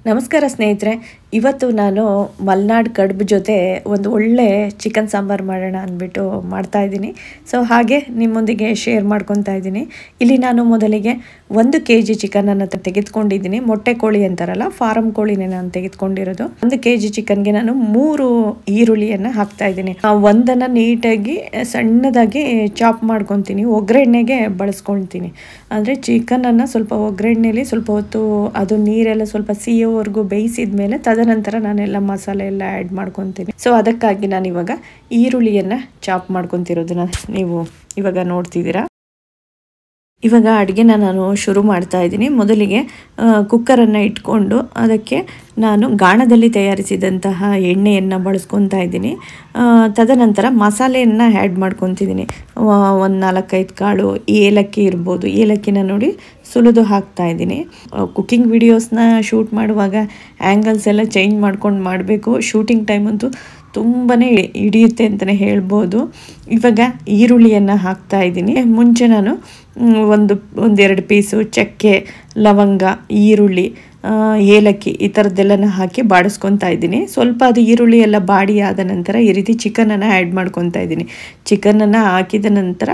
ನಮಸ್ಕಾರ ಸ್ನೇಹಿತರೆ, ಇವತ್ತು ನಾನು ಮಲ್ನಾಡ್ ಕಡುಬು ಜೊತೆ ಒಂದು ಒಳ್ಳೆ ಚಿಕನ್ ಸಾಂಬಾರು ಮಾಡೋಣ ಅಂದ್ಬಿಟ್ಟು ಮಾಡ್ತಾಯಿದ್ದೀನಿ. ಸೊ ಹಾಗೆ ನಿಮ್ಮೊಂದಿಗೆ ಶೇರ್ ಮಾಡ್ಕೊತಾ ಇದ್ದೀನಿ. ಇಲ್ಲಿ ನಾನು ಮೊದಲಿಗೆ 1 kg ಚಿಕನನ್ನು ತೆಗೆದುಕೊಂಡಿದ್ದೀನಿ. ಮೊಟ್ಟೆ ಕೋಳಿ ಅಂತಾರಲ್ಲ, ಫಾರಂ ಕೋಳಿನೇ ನಾನು ತೆಗೆದುಕೊಂಡಿರೋದು. 1 kg ಚಿಕನ್ಗೆ ನಾನು 3 ಈರುಳ್ಳಿಯನ್ನು ಹಾಕ್ತಾ ಇದ್ದೀನಿ. ಒಂದನ್ನು ನೀಟಾಗಿ ಸಣ್ಣದಾಗಿ ಚಾಪ್ ಮಾಡ್ಕೊತೀನಿ, ಒಗ್ಗರಣೆಗೆ ಬಳಸ್ಕೊಳ್ತೀನಿ. ಅಂದರೆ ಚಿಕನನ್ನು ಸ್ವಲ್ಪ ಒಗ್ಗರಣೆಯಲ್ಲಿ ಸ್ವಲ್ಪ ಹೊತ್ತು ಅದು ನೀರೆಲ್ಲ ಸ್ವಲ್ಪ ಸಿಯೋವರೆಗೂ ಬೇಯಿಸಿದ ಮೇಲೆ ತದನಂತರ ನಾನೆಲ್ಲ ಮಸಾಲೆ ಎಲ್ಲ ಆ್ಯಡ್ ಮಾಡ್ಕೊತೀನಿ. ಸೊ ಅದಕ್ಕಾಗಿ ನಾನು ಇವಾಗ ಈರುಳ್ಳಿಯನ್ನು ಚಾಪ್ ಮಾಡ್ಕೊತಿರೋದನ್ನ ನೀವು ಇವಾಗ ನೋಡ್ತಿದ್ದೀರಾ. ಇವಾಗ ಅಡುಗೆನ ನಾನು ಶುರು ಮಾಡ್ತಾ ಇದ್ದೀನಿ. ಮೊದಲಿಗೆ ಕುಕ್ಕರನ್ನು ಇಟ್ಕೊಂಡು ಅದಕ್ಕೆ ನಾನು ಗಾಣದಲ್ಲಿ ತಯಾರಿಸಿದಂತಹ ಎಣ್ಣೆಯನ್ನು ಬಳಸ್ಕೊತಾ ಇದ್ದೀನಿ. ತದನಂತರ ಮಸಾಲೆಯನ್ನು ಆ್ಯಡ್ ಮಾಡ್ಕೊತಿದ್ದೀನಿ. ಒಂದು 4-5 ಕಾಳು ಏಲಕ್ಕಿ ಇರ್ಬೋದು, ಏಲಕ್ಕಿನ ನೋಡಿ ಸುಲಿದು ಹಾಕ್ತಾ ಇದ್ದೀನಿ. ಕುಕ್ಕಿಂಗ್ ವಿಡಿಯೋಸ್ನ ಶೂಟ್ ಮಾಡುವಾಗ ಆ್ಯಂಗಲ್ಸ್ ಎಲ್ಲ ಚೇಂಜ್ ಮಾಡ್ಕೊಂಡು ಮಾಡಬೇಕು. ಶೂಟಿಂಗ್ ಟೈಮ್ ಅಂತೂ ತುಂಬಾ ಹಿಡಿಯುತ್ತೆ ಅಂತಲೇ ಹೇಳ್ಬೋದು. ಇವಾಗ ಈರುಳ್ಳಿಯನ್ನು ಹಾಕ್ತಾ ಇದ್ದೀನಿ. ಮುಂಚೆ ನಾನು ಒಂದೆರಡು ಪೀಸು ಚಕ್ಕೆ, ಲವಂಗ, ಈರುಳ್ಳಿ, ಏಲಕ್ಕಿ ಈ ಥರದ್ದೆಲ್ಲನ ಹಾಕಿ ಬಾಡಿಸ್ಕೊತಾ ಇದ್ದೀನಿ. ಸ್ವಲ್ಪ ಅದು ಈರುಳ್ಳಿ ಎಲ್ಲ ಬಾಡಿ ಆದ ನಂತರ ಈ ರೀತಿ ಚಿಕನನ್ನು ಆ್ಯಡ್ ಮಾಡ್ಕೊತಾ ಇದ್ದೀನಿ. ಚಿಕನನ್ನು ಹಾಕಿದ ನಂತರ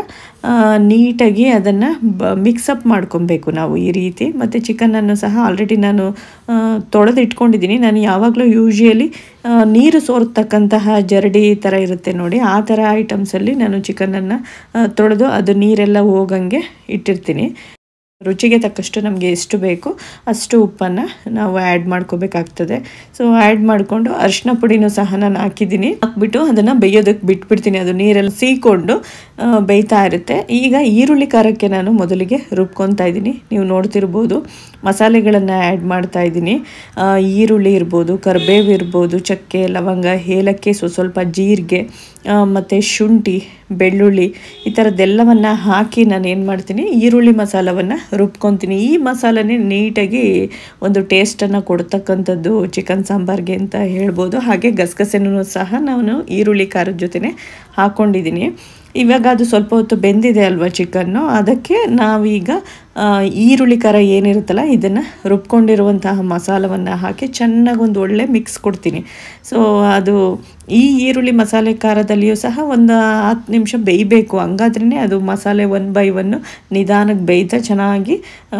ನೀಟಾಗಿ ಅದನ್ನು ಮಿಕ್ಸಪ್ ಮಾಡ್ಕೊಬೇಕು ನಾವು ಈ ರೀತಿ. ಮತ್ತು ಚಿಕನನ್ನು ಸಹ ಆಲ್ರೆಡಿ ನಾನು ತೊಳೆದು ಇಟ್ಕೊಂಡಿದ್ದೀನಿ. ನಾನು ಯಾವಾಗಲೂ ಯೂಶ್ವಲಿ ನೀರು ಸೋರ್ತಕ್ಕಂತಹ ಜರಡಿ ಥರ ಇರುತ್ತೆ ನೋಡಿ, ಆ ಥರ ಐಟಮ್ಸಲ್ಲಿ ನಾನು ಚಿಕನನ್ನು ತೊಳೆದು ಅದು ನೀರೆಲ್ಲ ಹೋಗಂಗೆ ಇಟ್ಟಿರ್ತೀನಿ. ರುಚಿಗೆ ತಕ್ಕಷ್ಟು ನಮಗೆ ಎಷ್ಟು ಬೇಕು ಅಷ್ಟು ಉಪ್ಪನ್ನು ನಾವು ಆ್ಯಡ್ ಮಾಡ್ಕೋಬೇಕಾಗ್ತದೆ. ಸೊ ಆ್ಯಡ್ ಮಾಡಿಕೊಂಡು ಅರಿಶಿನ ಪುಡಿನೂ ಸಹ ನಾನು ಹಾಕ್ಬಿಟ್ಟು ಅದನ್ನು ಬೇಯೋದಕ್ಕೆ ಬಿಟ್ಬಿಡ್ತೀನಿ. ಅದು ನೀರೆಲ್ಲ ಸೀಕೊಂಡು ಬೇಯ್ತಾ ಇರುತ್ತೆ. ಈಗ ಈರುಳ್ಳಿ ಖಾರಕ್ಕೆ ನಾನು ಮೊದಲಿಗೆ ರುಬ್ಕೊತಾ ಇದ್ದೀನಿ. ನೀವು ನೋಡ್ತಿರ್ಬೋದು ಮಸಾಲೆಗಳನ್ನು ಆ್ಯಡ್ ಮಾಡ್ತಾ ಇದ್ದೀನಿ. ಈರುಳ್ಳಿ ಇರ್ಬೋದು, ಕರಿಬೇವು ಇರ್ಬೋದು, ಚಕ್ಕೆ, ಲವಂಗ, ಏಲಕ್ಕಿ, ಸ್ವಲ್ಪ ಜೀರಿಗೆ ಮತ್ತು ಶುಂಠಿ, ಬೆಳ್ಳುಳ್ಳಿ ಈ ಥರದ್ದೆಲ್ಲವನ್ನು ಹಾಕಿ ನಾನು ಏನು ಮಾಡ್ತೀನಿ, ಈರುಳ್ಳಿ ಮಸಾಲವನ್ನು ರುಬ್ಕೊತೀನಿ. ಈ ಮಸಾಲನೇ ನೀಟಾಗಿ ಒಂದು ಟೇಸ್ಟನ್ನು ಕೊಡ್ತಕ್ಕಂಥದ್ದು ಚಿಕನ್ ಸಾಂಬಾರ್ಗೆ ಅಂತ ಹೇಳ್ಬೋದು. ಹಾಗೆ ಗಸಗಸೆನೂ ಸಹ ನಾನು ಈರುಳ್ಳಿ ಖಾರದ ಜೊತೆನೇ ಹಾಕ್ಕೊಂಡಿದ್ದೀನಿ. ಇವಾಗ ಅದು ಸ್ವಲ್ಪ ಹೊತ್ತು ಬೆಂದಿದೆ ಅಲ್ವಾ ಚಿಕನ್ನು, ಅದಕ್ಕೆ ನಾವೀಗ ಈರುಳ್ಳಿ ಖಾರ ಏನಿರುತ್ತಲ್ಲ ಇದನ್ನು ರುಬ್ಕೊಂಡಿರುವಂತಹ ಮಸಾಲವನ್ನು ಹಾಕಿ ಚೆನ್ನಾಗಿ ಒಂದು ಒಳ್ಳೆ ಮಿಕ್ಸ್ ಕೊಡ್ತೀನಿ. ಸೊ ಅದು ಈ ಈರುಳ್ಳಿ ಮಸಾಲೆ ಖಾರದಲ್ಲಿಯೂ ಸಹ ಒಂದು 10 ನಿಮಿಷ ಬೇಯಬೇಕು. ಹಂಗಾದ್ರೇ ಅದು ಮಸಾಲೆ 1 by 1 ನಿಧಾನಕ್ಕೆ ಬೇಯ್ತಾ ಚೆನ್ನಾಗಿ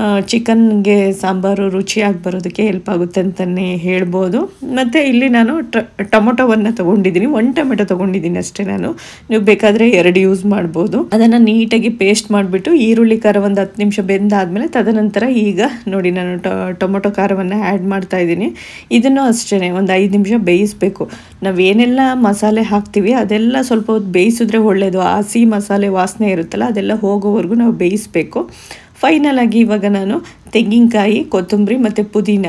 ಚಿಕನ್ಗೆ ಸಾಂಬಾರು ರುಚಿಯಾಗಿ ಬರೋದಕ್ಕೆ ಹೆಲ್ಪ್ ಆಗುತ್ತೆ ಅಂತಲೇ ಹೇಳ್ಬೋದು. ಮತ್ತು ಇಲ್ಲಿ ನಾನು ಟೊಮೊಟೊವನ್ನು ತೊಗೊಂಡಿದ್ದೀನಿ. 1 ಟೊಮೆಟೊ ತೊಗೊಂಡಿದ್ದೀನಿ ಅಷ್ಟೇ. ನೀವು ಬೇಕಾದರೆ 2 ಯೂಸ್ ಮಾಡ್ಬೋದು. ಅದನ್ನು ನೀಟಾಗಿ ಪೇಸ್ಟ್ ಮಾಡಿಬಿಟ್ಟು ಈರುಳ್ಳಿ ಖಾರ ಒಂದು 10 ನಿಮಿಷ ಬೆಂದಾದಮೇಲೆ ತದನಂತರ ಈಗ ನೋಡಿ ನಾನು ಟೊಮೊಟೊ ಖಾರವನ್ನು ಆ್ಯಡ್ ಮಾಡ್ತಾ ಇದ್ದೀನಿ. ಇದನ್ನು ಅಷ್ಟೇ ಒಂದು 5 ನಿಮಿಷ ಬೇಯಿಸಬೇಕು. ನಾವೇನೆಲ್ಲ ಮಸಾಲೆ ಹಾಕ್ತೀವಿ ಅದೆಲ್ಲ ಸ್ವಲ್ಪ ಹೊತ್ತು ಬೇಯಿಸಿದ್ರೆ ಒಳ್ಳೆಯದು. ಹಸಿ ಮಸಾಲೆ ವಾಸನೆ ಇರುತ್ತಲ್ಲ ಅದೆಲ್ಲ ಹೋಗೋವರೆಗೂ ನಾವು ಬೇಯಿಸಬೇಕು. ಫೈನಲ್ ಆಗಿ ಇವಾಗ ನಾನು ತೆಂಗಿನಕಾಯಿ, ಕೊತ್ತಂಬರಿ ಮತ್ತು ಪುದೀನ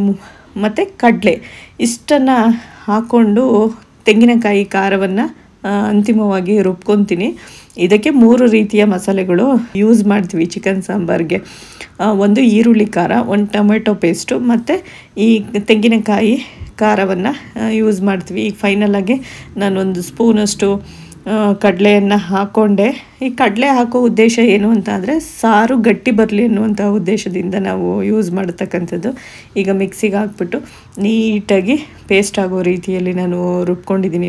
ಮತ್ತು ಕಡಲೆ ಇಷ್ಟನ್ನು ಹಾಕ್ಕೊಂಡು ತೆಂಗಿನಕಾಯಿ ಖಾರವನ್ನು ಅಂತಿಮವಾಗಿ ರುಬ್ಕೊತೀನಿ. ಇದಕ್ಕೆ 3 ರೀತಿಯ ಮಸಾಲೆಗಳು ಯೂಸ್ ಮಾಡ್ತೀವಿ ಚಿಕನ್ ಸಾಂಬಾರ್ಗೆ. ಒಂದು ಈರುಳ್ಳಿ ಖಾರ, 1 ಟೊಮೆಟೊ ಪೇಸ್ಟು ಮತ್ತು ಈ ತೆಂಗಿನಕಾಯಿ ಖಾರವನ್ನು ಯೂಸ್ ಮಾಡ್ತೀವಿ. ಈಗ ಫೈನಲಾಗಿ ನಾನೊಂದು ಸ್ಪೂನಷ್ಟು ಕಡಲೆಯನ್ನು ಹಾಕ್ಕೊಂಡೆ. ಈ ಕಡಲೆ ಹಾಕೋ ಉದ್ದೇಶ ಏನು ಅಂತ ಅಂದರೆ ಸಾರು ಗಟ್ಟಿ ಬರಲಿ ಅನ್ನುವಂಥ ಉದ್ದೇಶದಿಂದ ನಾವು ಯೂಸ್ ಮಾಡತಕ್ಕಂಥದ್ದು. ಈಗ ಮಿಕ್ಸಿಗೆ ಹಾಕ್ಬಿಟ್ಟು ನೀಟಾಗಿ ಪೇಸ್ಟ್ ಆಗೋ ರೀತಿಯಲ್ಲಿ ನಾನು ರುಬ್ಕೊಂಡಿದ್ದೀನಿ.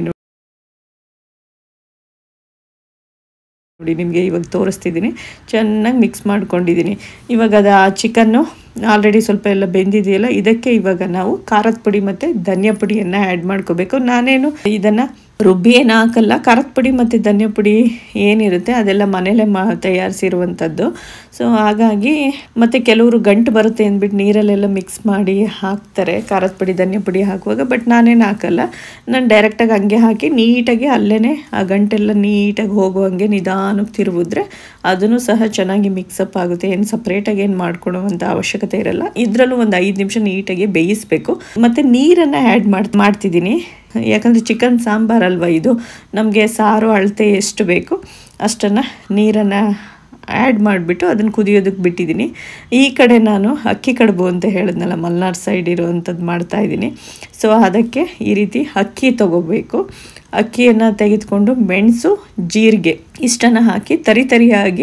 ನೋಡಿ ನಿಮಗೆ ಇವಾಗ ತೋರಿಸ್ತಿದ್ದೀನಿ. ಚೆನ್ನಾಗಿ ಮಿಕ್ಸ್ ಮಾಡ್ಕೊಂಡಿದ್ದೀನಿ. ಇವಾಗ ಅದು ಆ ಚಿಕನ್ನು ಆಲ್ರೆಡಿ ಸ್ವಲ್ಪ ಎಲ್ಲ ಬೆಂದಿದೆಯಲ್ಲ, ಇದಕ್ಕೆ ಇವಾಗ ನಾವು ಖಾರದ ಪುಡಿ ಮತ್ತು ಧನಿಯಾ ಪುಡಿಯನ್ನು ಆ್ಯಡ್ ಮಾಡ್ಕೋಬೇಕು. ನಾನೇನು ಇದನ್ನು ರುಬ್ಬಿ ಏನು ಹಾಕಲ್ಲ. ಖಾರದ ಪುಡಿ ಮತ್ತು ಧನಿಯಾ ಪುಡಿ ಏನಿರುತ್ತೆ ಅದೆಲ್ಲ ಮನೇಲೇ ತಯಾರಿಸಿರುವಂಥದ್ದು. ಸೊ ಹಾಗಾಗಿ ಮತ್ತು ಕೆಲವರು ಗಂಟು ಬರುತ್ತೆ ಅಂದ್ಬಿಟ್ಟು ನೀರಲ್ಲೆಲ್ಲ ಮಿಕ್ಸ್ ಮಾಡಿ ಹಾಕ್ತಾರೆ ಖಾರದ ಪುಡಿ ಧನಿಯಾ ಪುಡಿ ಹಾಕುವಾಗ. ಬಟ್ ನಾನೇನು ಹಾಕಲ್ಲ. ನಾನು ಡೈರೆಕ್ಟಾಗಿ ಹಂಗೆ ಹಾಕಿ ನೀಟಾಗಿ ಅಲ್ಲೇ ಆ ಗಂಟೆಲ್ಲ ನೀಟಾಗಿ ಹೋಗುವಂಗೆ ನಿಧಾನಕ್ಕೆ ತಿರುವಿದ್ರೆ ಅದನ್ನು ಸಹ ಚೆನ್ನಾಗಿ ಮಿಕ್ಸಪ್ ಆಗುತ್ತೆ. ಏನು ಸಪ್ರೇಟಾಗಿ ಏನು ಮಾಡ್ಕೊಳ್ಳೋವಂಥ ಅವಶ್ಯಕತೆ ಇರಲ್ಲ. ಇದರಲ್ಲೂ ಒಂದು 5 ನಿಮಿಷ ನೀಟಾಗಿ ಬೇಯಿಸಬೇಕು. ಮತ್ತು ನೀರನ್ನು ಆ್ಯಡ್ ಮಾಡ್ತಿದ್ದೀನಿ. ಯಾಕಂದರೆ ಚಿಕನ್ ಸಾಂಬಾರಲ್ವ ಇದು, ನಮಗೆ ಸಾರು ಅಳತೆ ಎಷ್ಟು ಬೇಕು ಅಷ್ಟನ್ನು ನೀರನ್ನು ಆ್ಯಡ್ ಮಾಡಿಬಿಟ್ಟು ಅದನ್ನು ಕುದಿಯೋದಕ್ಕೆ ಬಿಟ್ಟಿದ್ದೀನಿ. ಈ ಕಡೆ ನಾನು ಅಕ್ಕಿ ಕಡುಬು ಅಂತ ಹೇಳಿದ್ನಲ್ಲ, ಮಲ್ನಾಡ್ ಸೈಡ್ ಇರುವಂಥದ್ದು ಮಾಡ್ತಾಯಿದ್ದೀನಿ. ಸೊ ಅದಕ್ಕೆ ಈ ರೀತಿ ಅಕ್ಕಿ ತೊಗೋಬೇಕು. ಅಕ್ಕಿಯನ್ನು ತೆಗೆದುಕೊಂಡು ಮೆಣಸು, ಜೀರಿಗೆ ಇಷ್ಟನ್ನು ಹಾಕಿ ತರಿಯಾಗಿ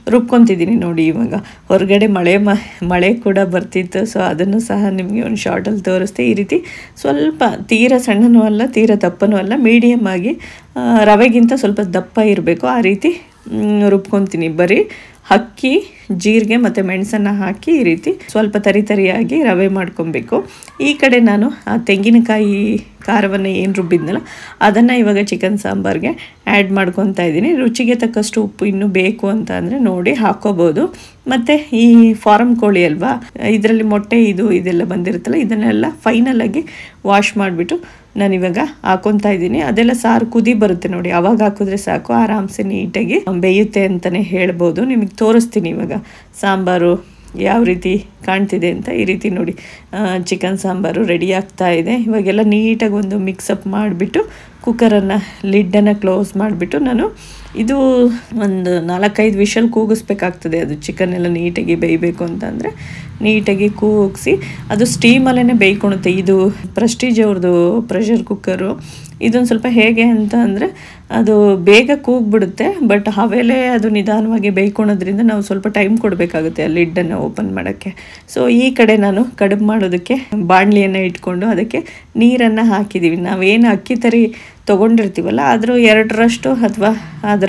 ರುಬ್ಕೊತಿದ್ದೀನಿ ನೋಡಿ. ಇವಾಗ ಹೊರಗಡೆ ಮಳೆ ಕೂಡ ಬರ್ತಿತ್ತು, ಸೊ ಅದನ್ನು ಸಹ ನಿಮಗೆ ಒಂದು ಶಾರ್ಟಲ್ಲಿ ತೋರಿಸ್ತೆ. ಈ ರೀತಿ ಸ್ವಲ್ಪ ತೀರಾ ಸಣ್ಣನೂ ಅಲ್ಲ ತೀರಾ ದಪ್ಪನೂ ಅಲ್ಲ, ಮೀಡಿಯಮ್ ಆಗಿ ರವೆಗಿಂತ ಸ್ವಲ್ಪ ದಪ್ಪ ಇರಬೇಕು ಆ ರೀತಿ ರುಬ್ಕೊತೀನಿ. ಬರೀ ಅಕ್ಕಿ, ಜೀರಿಗೆ ಮತ್ತು ಮೆಣಸನ್ನು ಹಾಕಿ ಈ ರೀತಿ ಸ್ವಲ್ಪ ತರಿಯಾಗಿ ರವೆ ಮಾಡ್ಕೊಬೇಕು. ಈ ಕಡೆ ನಾನು ಆ ತೆಂಗಿನಕಾಯಿ ಖಾರವನ್ನು ಏನು ರುಬ್ಬಿದ್ನಲ್ಲ ಅದನ್ನು ಇವಾಗ ಚಿಕನ್ ಸಾಂಬಾರ್ಗೆ ಆ್ಯಡ್ ಮಾಡ್ಕೊತಾ ಇದ್ದೀನಿ. ರುಚಿಗೆ ತಕ್ಕಷ್ಟು ಉಪ್ಪು ಇನ್ನೂ ಬೇಕು ಅಂತ ಅಂದರೆ ನೋಡಿ ಹಾಕ್ಕೋಬೋದು. ಮತ್ತು ಈ ಫಾರಮ್ ಕೋಳಿ ಅಲ್ವಾ, ಇದರಲ್ಲಿ ಮೊಟ್ಟೆ ಇದೆಲ್ಲ ಬಂದಿರುತ್ತಲ್ಲ, ಇದನ್ನೆಲ್ಲ ಫೈನಲಾಗಿ ವಾಶ್ ಮಾಡಿಬಿಟ್ಟು ನಾನಿವಾಗ ಹಾಕೊತಾ ಇದ್ದೀನಿ. ಅದೆಲ್ಲ ಸಾರು ಕುದಿ ಬರುತ್ತೆ ನೋಡಿ, ಅವಾಗ ಹಾಕಿದ್ರೆ ಸಾಕು, ಆರಾಮ್ಸೆ ನೀಟಾಗಿ ಬೇಯುತ್ತೆ ಅಂತಲೇ ಹೇಳ್ಬೋದು. ನಿಮಗೆ ತೋರಿಸ್ತೀನಿ ಇವಾಗ ಸಾಂಬಾರು ಯಾವ ರೀತಿ ಕಾಣ್ತಿದೆ ಅಂತ. ಈ ರೀತಿ ನೋಡಿ ಚಿಕನ್ ಸಾಂಬಾರು ರೆಡಿ ಆಗ್ತಾ ಇದೆ. ಇವಾಗೆಲ್ಲ ನೀಟಾಗಿ ಒಂದು ಮಿಕ್ಸಪ್ ಮಾಡಿಬಿಟ್ಟು ಕುಕ್ಕರನ್ನು ಲಿಡ್ಡನ್ನು ಕ್ಲೋಸ್ ಮಾಡಿಬಿಟ್ಟು ನಾನು ಇದು ಒಂದು 4-5 ವಿಷಲ್ ಕೂಗಿಸ್ಬೇಕಾಗ್ತದೆ. ಅದು ಚಿಕನ್ ಎಲ್ಲ ನೀಟಾಗಿ ಬೇಯಬೇಕು ಅಂತಂದರೆ ನೀಟಾಗಿ ಕೂಗಿಸಿ ಅದು ಸ್ಟೀಮಲ್ಲೇ ಬೇಯ್ಕೊಳುತ್ತೆ. ಇದು ಪ್ರೆಸ್ಟೀಜ್ ಅವ್ರದ್ದು ಪ್ರೆಷರ್ ಕುಕ್ಕರು. ಇದೊಂದು ಸ್ವಲ್ಪ ಹೇಗೆ ಅಂತ ಅಂದರೆ ಅದು ಬೇಗ ಕೂಗ್ಬಿಡುತ್ತೆ, ಬಟ್ ಹವೆಲೇ ಅದು ನಿಧಾನವಾಗಿ ಬೇಯ್ಕೊಳೋದ್ರಿಂದ ನಾವು ಸ್ವಲ್ಪ ಟೈಮ್ ಕೊಡಬೇಕಾಗುತ್ತೆ ಆ ಲಿಡ್ಡನ್ನು ಓಪನ್ ಮಾಡೋಕ್ಕೆ. ಸೊ ಈ ಕಡೆ ನಾನು ಕಡುಬು ಮಾಡೋದಕ್ಕೆ ಬಾಣಲಿಯನ್ನು ಇಟ್ಕೊಂಡು ಅದಕ್ಕೆ ನೀರನ್ನು ಹಾಕಿದ್ದೀವಿ. ನಾವೇನು ಅಕ್ಕಿ ತರಿ ತೊಗೊಂಡಿರ್ತೀವಲ್ಲ ಅದ್ರ 2ರಷ್ಟು ಅಥವಾ ಅದರ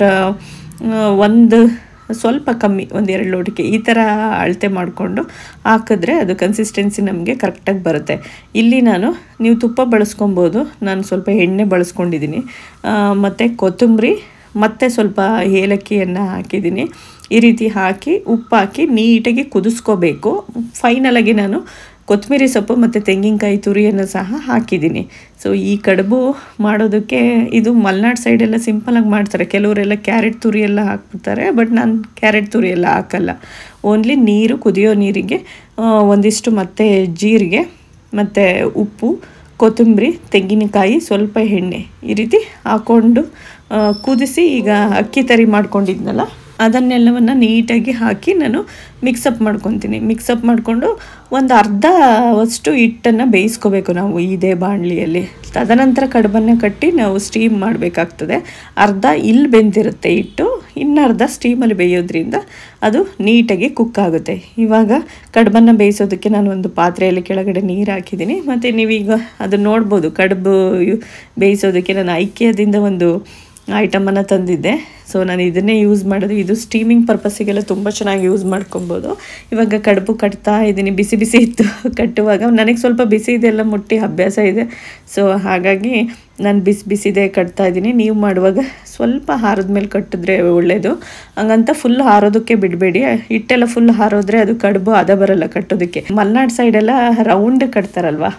ಒಂದು ಸ್ವಲ್ಪ ಕಮ್ಮಿ, 1-2 ಲೋಟಕ್ಕೆ ಈ ಥರ ಅಳತೆ ಮಾಡಿಕೊಂಡು ಹಾಕಿದ್ರೆ ಅದು ಕನ್ಸಿಸ್ಟೆನ್ಸಿ ನಮಗೆ ಕರೆಕ್ಟಾಗಿ ಬರುತ್ತೆ. ಇಲ್ಲಿ ನೀವು ತುಪ್ಪ ಬಳಸ್ಕೊಬೋದು, ನಾನು ಸ್ವಲ್ಪ ಎಣ್ಣೆ ಬಳಸ್ಕೊಂಡಿದ್ದೀನಿ, ಮತ್ತು ಕೊತ್ತಂಬರಿ ಮತ್ತು ಸ್ವಲ್ಪ ಏಲಕ್ಕಿಯನ್ನು ಹಾಕಿದ್ದೀನಿ. ಈ ರೀತಿ ಹಾಕಿ ಉಪ್ಪು ಹಾಕಿ ನೀಟಾಗಿ ಕುದಿಸ್ಕೋಬೇಕು. ಫೈನಲಾಗಿ ನಾನು ಕೊತ್ತಂಬರಿ ಸೊಪ್ಪು ಮತ್ತು ತೆಂಗಿನಕಾಯಿ ತುರಿಯನ್ನು ಸಹ ಹಾಕಿದ್ದೀನಿ. ಸೊ ಈ ಕಡುಬು ಮಾಡೋದಕ್ಕೆ ಇದು ಮಲೆನಾಡು ಸೈಡೆಲ್ಲ ಸಿಂಪಲಾಗಿ ಮಾಡ್ತಾರೆ. ಕೆಲವರೆಲ್ಲ ಕ್ಯಾರೆಟ್ ತುರಿ ಎಲ್ಲ ಹಾಕ್ಬಿಡ್ತಾರೆ, ಬಟ್ ನಾನು ಕ್ಯಾರೆಟ್ ತುರಿ ಎಲ್ಲ ಹಾಕಲ್ಲ. ಓನ್ಲಿ ನೀರು, ಕುದಿಯೋ ನೀರಿಗೆ ಒಂದಿಷ್ಟು ಮತ್ತು ಜೀರಿಗೆ ಮತ್ತು ಉಪ್ಪು, ಕೊತ್ತಂಬರಿ, ತೆಂಗಿನಕಾಯಿ, ಸ್ವಲ್ಪ ಎಣ್ಣೆ ಈ ರೀತಿ ಹಾಕ್ಕೊಂಡು ಕುದಿಸಿ ಈಗ ಅಕ್ಕಿ ತರಿ ಮಾಡ್ಕೊಂಡಿದ್ನಲ್ಲ ಅದನ್ನೆಲ್ಲವನ್ನು ನೀಟಾಗಿ ಹಾಕಿ ನಾನು ಮಿಕ್ಸಪ್ ಮಾಡ್ಕೊತೀನಿ. ಮಿಕ್ಸಪ್ ಮಾಡಿಕೊಂಡು ಒಂದು ಅರ್ಧವಷ್ಟು ಹಿಟ್ಟನ್ನು ಬೇಯಿಸ್ಕೋಬೇಕು ನಾವು ಇದೇ ಬಾಣಲಿಯಲ್ಲಿ. ತದನಂತರ ಕಡುಬನ್ನು ಕಟ್ಟಿ ನಾವು ಸ್ಟೀಮ್ ಮಾಡಬೇಕಾಗ್ತದೆ. ಅರ್ಧ ಇಲ್ಲಿ ಬೆಂದಿರುತ್ತೆ ಹಿಟ್ಟು, ಇನ್ನರ್ಧ ಸ್ಟೀಮಲ್ಲಿ ಬೇಯೋದ್ರಿಂದ ಅದು ನೀಟಾಗಿ ಕುಕ್ ಆಗುತ್ತೆ. ಇವಾಗ ಕಡುಬನ್ನು ಬೇಯಿಸೋದಕ್ಕೆ ನಾನು ಒಂದು ಪಾತ್ರೆಯಲ್ಲಿ ಕೆಳಗಡೆ ನೀರು ಹಾಕಿದ್ದೀನಿ. ಮತ್ತು ನೀವೀಗ ಅದು ನೋಡ್ಬೋದು, ಕಡುಬು ಬೇಯಿಸೋದಕ್ಕೆ ನಾನು ಐಕ್ಯದಿಂದ ಒಂದು ಐಟಮನ್ನು ತಂದಿದ್ದೆ. ಸೊ ನಾನು ಇದನ್ನೇ ಯೂಸ್ ಮಾಡೋದು. ಇದು ಸ್ಟೀಮಿಂಗ್ ಪರ್ಪಸ್ಸಿಗೆಲ್ಲ ತುಂಬ ಚೆನ್ನಾಗಿ ಯೂಸ್ ಮಾಡ್ಕೊಬೋದು. ಇವಾಗ ಕಡುಬು ಕಟ್ತಾ ಇದ್ದೀನಿ. ಬಿಸಿ ಬಿಸಿ ಇತ್ತು ಕಟ್ಟುವಾಗ, ನನಗೆ ಸ್ವಲ್ಪ ಬಿಸಿ ಇದೆಲ್ಲ ಮುಟ್ಟಿ ಅಭ್ಯಾಸ ಇದೆ. ಸೊ ಹಾಗಾಗಿ ನಾನು ಬಿಸಿದೆ ಕಟ್ತಾ ಇದ್ದೀನಿ. ನೀವು ಮಾಡುವಾಗ ಸ್ವಲ್ಪ ಹಾರದ ಮೇಲೆ ಕಟ್ಟಿದ್ರೆ ಒಳ್ಳೆಯದು. ಹಂಗಂತ ಫುಲ್ ಹಾರೋದಕ್ಕೆ ಬಿಡಬೇಡಿ. ಹಿಟ್ಟೆಲ್ಲ ಫುಲ್ ಹಾರೋದ್ರೆ ಅದು ಕಡುಬು ಬರಲ್ಲ ಕಟ್ಟೋದಕ್ಕೆ. ಮಲೆನಾಡು ಸೈಡೆಲ್ಲ ರೌಂಡ್ ಕಟ್ತಾರಲ್ವ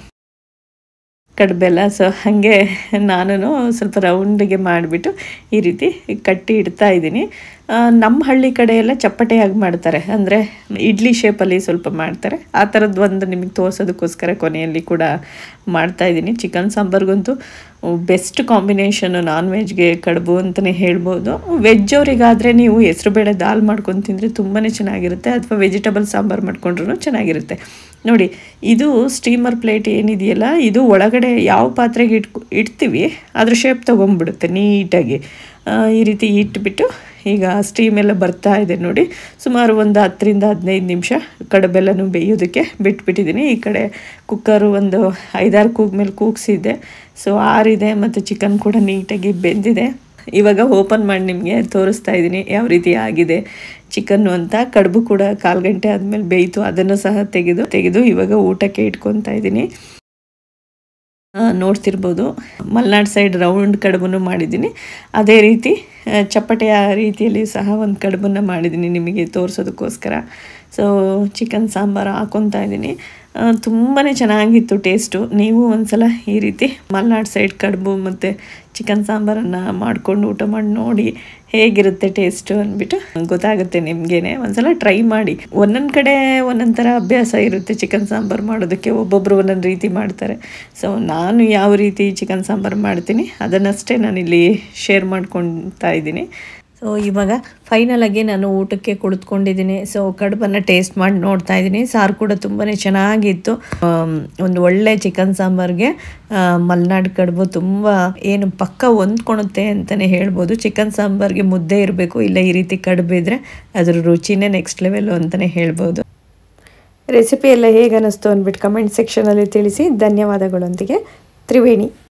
ಕಡುಬೆಲ್ಲ, ಸೊ ಹಾಗೆ ನಾನು ಸ್ವಲ್ಪ ರೌಂಡಿಗೆ ಮಾಡಿಬಿಟ್ಟು ಈ ರೀತಿ ಕಟ್ಟಿ ಇಡ್ತಾ ಇದ್ದೀನಿ. ನಮ್ಮ ಹಳ್ಳಿ ಕಡೆ ಎಲ್ಲ ಚಪ್ಪಟೆಯಾಗಿ ಮಾಡ್ತಾರೆ, ಅಂದರೆ ಇಡ್ಲಿ ಶೇಪಲ್ಲಿ ಸ್ವಲ್ಪ ಮಾಡ್ತಾರೆ. ಆ ಥರದ್ದು ಒಂದು ನಿಮಗೆ ತೋರಿಸೋದಕ್ಕೋಸ್ಕರ ಕೊನೆಯಲ್ಲಿ ಕೂಡ ಮಾಡ್ತಾಯಿದ್ದೀನಿ. ಚಿಕನ್ ಸಾಂಬಾರ್ಗಂತೂ ಬೆಸ್ಟ್ ಕಾಂಬಿನೇಷನು ನಾನ್ ವೆಜ್ಗೆ ಕಡುಬು ಅಂತಲೇ ಹೇಳ್ಬೋದು. ವೆಜ್ ಅವರಿಗಾದರೆ ನೀವು ಹೆಸರುಬೇಳೆ ದಾಲ್ ಮಾಡ್ಕೊಂಡು ತಿಂದರೆ ತುಂಬಾ ಚೆನ್ನಾಗಿರುತ್ತೆ, ಅಥವಾ ವೆಜಿಟಬಲ್ ಸಾಂಬಾರು ಮಾಡ್ಕೊಂಡ್ರೂ ಚೆನ್ನಾಗಿರುತ್ತೆ. ನೋಡಿ, ಇದು ಸ್ಟೀಮರ್ ಪ್ಲೇಟ್ ಏನಿದೆಯಲ್ಲ, ಇದು ಒಳಗಡೆ ಯಾವ ಪಾತ್ರೆಗೆ ಇಡ್ತೀವಿ ಅದ್ರ ಶೇಪ್ ತೊಗೊಂಡ್ಬಿಡುತ್ತೆ ನೀಟಾಗಿ. ಈ ರೀತಿ ಇಟ್ಬಿಟ್ಟು ಈಗ ಸ್ಟೀಮೆಲ್ಲ ಬರ್ತಾ ಇದೆ ನೋಡಿ. ಸುಮಾರು ಒಂದು 10-15 ನಿಮಿಷ ಕಡುಬೆಲ್ಲನೂ ಬೇಯೋದಕ್ಕೆ ಬಿಟ್ಬಿಟ್ಟಿದ್ದೀನಿ. ಈ ಕಡೆ ಕುಕ್ಕರು ಒಂದು 5-6 ಕೂಗ್ ಮೇಲೆ ಕೂಗಿಸಿದ್ದೆ, ಸೊ ಆರಿದೆ, ಮತ್ತು ಚಿಕನ್ ಕೂಡ ನೀಟಾಗಿ ಬೆಂದಿದೆ. ಇವಾಗ ಓಪನ್ ಮಾಡಿ ನಿಮಗೆ ತೋರಿಸ್ತಾ ಇದ್ದೀನಿ ಯಾವ ರೀತಿ ಆಗಿದೆ ಚಿಕನ್ನು ಅಂತ. ಕಡುಬು ಕೂಡ 1/4 ಗಂಟೆ ಆದಮೇಲೆ ಬೇಯಿತು, ಅದನ್ನು ಸಹ ತೆಗೆದು ಇವಾಗ ಊಟಕ್ಕೆ ಇಟ್ಕೊತಾ ಇದ್ದೀನಿ. ನೋಡ್ತಿರ್ಬೋದು, ಮಲೆನಾಡು ಸೈಡ್ ರೌಂಡ್ ಕಡುಬನ್ನು ಮಾಡಿದ್ದೀನಿ. ಅದೇ ರೀತಿ ಚಪ್ಪಟೆಯ ರೀತಿಯಲ್ಲಿ ಸಹ ಒಂದು ಕಡುಬನ್ನು ಮಾಡಿದ್ದೀನಿ ನಿಮಗೆ ತೋರಿಸೋದಕ್ಕೋಸ್ಕರ. ಸೊ ಚಿಕನ್ ಸಾಂಬಾರು ಹಾಕ್ಕೊತಾ ಇದ್ದೀನಿ. ತುಂಬಾ ಚೆನ್ನಾಗಿತ್ತು ಟೇಸ್ಟು. ನೀವು ಒಂದ್ಸಲ ಈ ರೀತಿ ಮಲೆನಾಡು ಸೈಡ್ ಕಡುಬು ಮತ್ತು ಚಿಕನ್ ಸಾಂಬಾರನ್ನು ಮಾಡಿಕೊಂಡು ಊಟ ಮಾಡಿ ನೋಡಿ ಹೇಗಿರುತ್ತೆ ಟೇಸ್ಟು ಅಂದ್ಬಿಟ್ಟು ಗೊತ್ತಾಗುತ್ತೆ ನಿಮಗೇನೆ. ಒಂದ್ಸಲ ಟ್ರೈ ಮಾಡಿ. ಒಂದೊಂದು ಕಡೆ ಒಂದೊಂದು ಥರ ಅಭ್ಯಾಸ ಇರುತ್ತೆ ಚಿಕನ್ ಸಾಂಬಾರು ಮಾಡೋದಕ್ಕೆ, ಒಬ್ಬೊಬ್ಬರು ಒಂದೊಂದು ರೀತಿ ಮಾಡ್ತಾರೆ. ಸೊ ನಾನು ಯಾವ ರೀತಿ ಚಿಕನ್ ಸಾಂಬಾರು ಮಾಡ್ತೀನಿ ಅದನ್ನಷ್ಟೇ ನಾನಿಲ್ಲಿ ಶೇರ್ ಮಾಡ್ಕೊತಾ ಇದ್ದೀನಿ. ಸೊ ಇವಾಗ ಫೈನಲಾಗಿ ನಾನು ಊಟಕ್ಕೆ ಕುಳಿತುಕೊಂಡಿದ್ದೀನಿ. ಸೊ ಕಡುಬನ್ನು ಟೇಸ್ಟ್ ಮಾಡಿ ನೋಡ್ತಾ ಇದ್ದೀನಿ. ಸಾರು ಕೂಡ ತುಂಬಾ ಚೆನ್ನಾಗಿತ್ತು. ಒಂದು ಒಳ್ಳೆ ಚಿಕನ್ ಸಾಂಬಾರ್ಗೆ ಮಲೆನಾಡು ಕಡುಬು ತುಂಬ ಏನು ಪಕ್ಕ ಹೊಂದ್ಕೊಳುತ್ತೆ ಅಂತಲೇ ಹೇಳ್ಬೋದು. ಚಿಕನ್ ಸಾಂಬಾರ್ಗೆ ಮುದ್ದೆ ಇರಬೇಕು, ಇಲ್ಲ ಈ ರೀತಿ ಕಡುಬು ಇದ್ದರೆ ಅದ್ರ ರುಚಿನೇ ನೆಕ್ಸ್ಟ್ ಲೆವೆಲ್ಲು ಅಂತಲೇ ಹೇಳ್ಬೋದು. ರೆಸಿಪಿ ಎಲ್ಲ ಹೇಗೆ ಅನ್ನಿಸ್ತು ಅಂದ್ಬಿಟ್ಟು ಕಮೆಂಟ್ ಸೆಕ್ಷನಲ್ಲಿ ತಿಳಿಸಿ. ಧನ್ಯವಾದಗಳೊಂದಿಗೆ ತ್ರಿವೇಣಿ.